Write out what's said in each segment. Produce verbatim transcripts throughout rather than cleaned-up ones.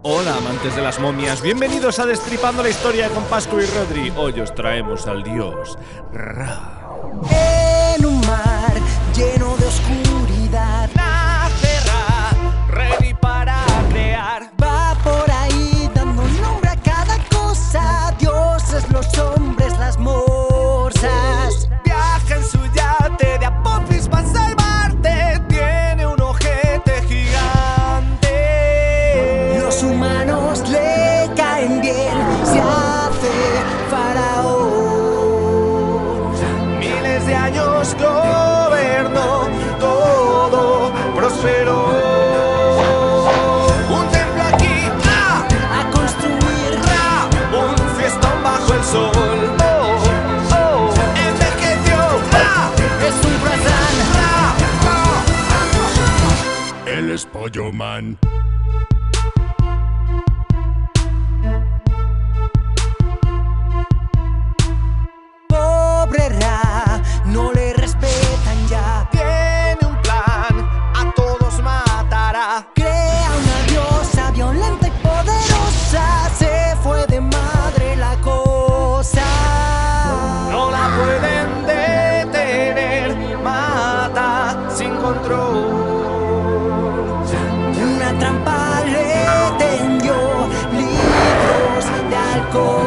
Hola amantes de las momias, bienvenidos a Destripando la Historia con Pascu y Rodri. Hoy os traemos al dios Ra. En un mar lleno de oscuridad nace Ra, ready para crear. Va por ahí dando nombre a cada cosa, dioses, los hombres, las morsas. Viaja en su yate de Apófis para salvarte, tiene un ojete gigante. Los humanos le caen bien, se hace faraón. Miles de años gobernó, todo prosperó. Un templo aquí, Ra, a construir, Ra, un fiestón bajo el sol. Oh, oh, envejeció, Ra, es un croissant, Ra. Él es Pollo Man. Pobre Ra, no le respetan ya. Tiene un plan, a todos matará. Crea una diosa violenta y poderosa. Se fue de madre la cosa. No la pueden detener, mata sin control. Una trampa le tendió, litros de alcohol.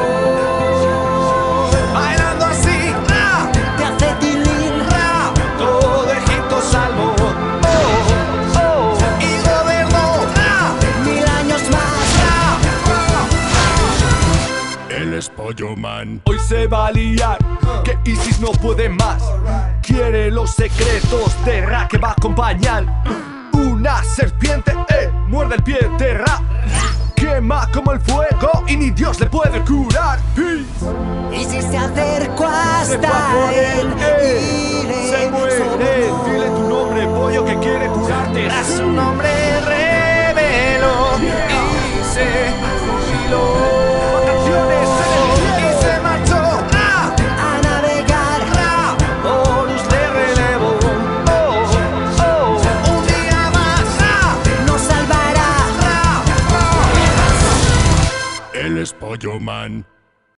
Bailando así, Ra, te hace tilín, Ra, todo Egipto salvó. Oh, oh, y gobernó, Ra, mil años más, Ra. Él es Pollo Man. Hoy se va a liar, que Isis no puede más. Quiere los secretos de Ra que va a acompañar. Una serpiente, eh, muerde el pie de Ra. Quema como el fuego y ni Dios le puede curar. Peace. Y si se acercó Se va hasta por él, él, iré se muere. sobre- Dile tu nombre, pollo, que quiere curarte. Tras su nombre reveló y se jubiló. Vacaciones en el cielo. Y se marchó, Ra, a navegar, Ra, Horus le relevó. Oh, oh, un día más, Ra, nos salvará, Ra. Él es Pollo Man.